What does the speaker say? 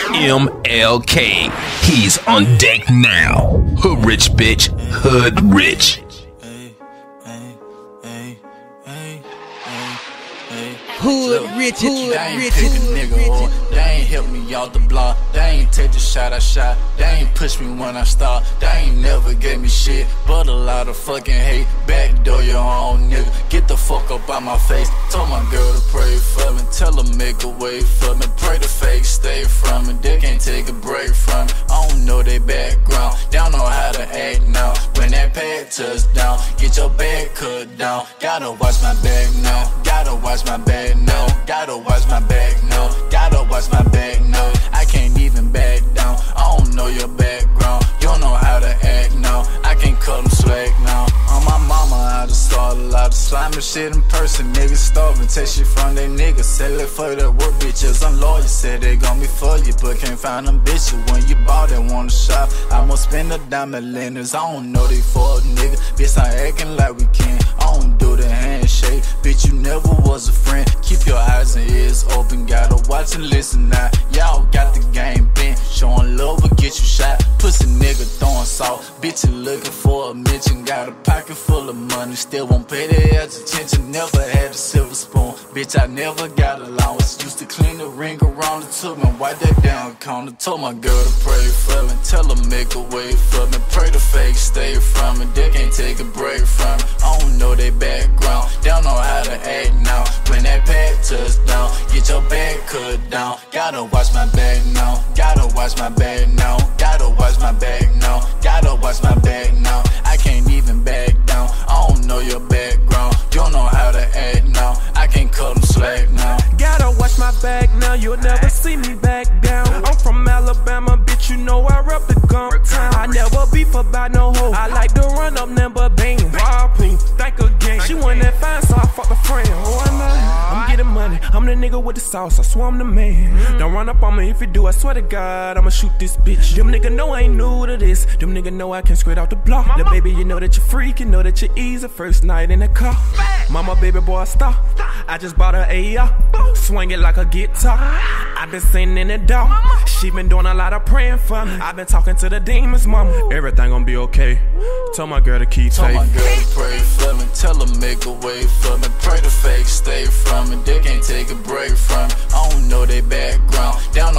MLK. He's on deck now. Hood rich bitch, hood rich. Hood rich, hood rich, nigga. They ain't help me out the block. They ain't take the shot I shot. They ain't push me when I start. They ain't never gave me shit, but a lot of fucking hate. Backdoor your own nigga. Get the fuck up out my face. Told my girl to pray for me. Tell her make a way for me. Pray the fake stay from me. They can't take a break from me. I don't know their background. They don't know how to act now. When that pad touch down, get your bag cut down. Gotta watch my back now. Gotta watch my back now. Gotta watch my back now. Gotta watch my back now. I can't even back down. I don't know your background. You don't know how to act now. I can't cut them slack now. On my mama, I just saw a lot of slimy shit in person. Niggas starving, take shit from they niggas. Sell it for that work, bitches. I'm loyal, said they gon' be for you, but can't find them bitches. When you bought it, wanna shop, I'ma spend a dime at Leonard's. I don't know they for a nigga. Bitch, I acting like we can. I don't do the handshake. Bitch, you never was a friend. Keep your eyes and ears open. Gotta watch and listen now. Y'all got the game bent. Showing love will get you shot. Pussy nigga throwing salt. Bitch, you looking for a mention. Got a pocket full of money. Still won't pay their ass attention. Never had a silver spoon. Bitch, I never got allowance. Used to clean the ring around the tube and wipe that down counter. Told my girl to pray for me. Tell her make a way for me. Pray the fake stay from me. They can't take a break from me. I don't know their background. They don't know how to act now. When that pad touch down, get your bag cut down. Gotta watch my back now. Gotta watch my back now. Gotta watch my back now. Gotta watch my back now. I can't even back down. I don't know your background. You don't know how to act now. I can't cut them slack now. Gotta watch my back now. You'll never see me back down. I'm from Alabama, bitch. You know I rep the gump town. I never beef about no hoe. I like to run up number bang. Robbing, think again. She want that fine, so I fuck a friend. Oh, I'm getting money. I'm the nigga with the sauce. I swear I'm the man. Don't run up on me if you do. I swear to God, I'ma shoot this bitch. Them nigga know I ain't new to this. Them nigga know I can straight out the block. Little baby, you know that you're freak. You know that you're easy. First night in the car. Mama, baby boy, stop. I just bought her AR. Swing it like a guitar. I been sitting in the dark. She been doing a lot of praying for me. I been talking to the demons, mama. Everything gon' be okay. Tell my girl to keep faith. Told my girl to pray for me. Tell her make a way for me. Pray the fake stay from me. They can't take a break from me. I don't know their background. They don't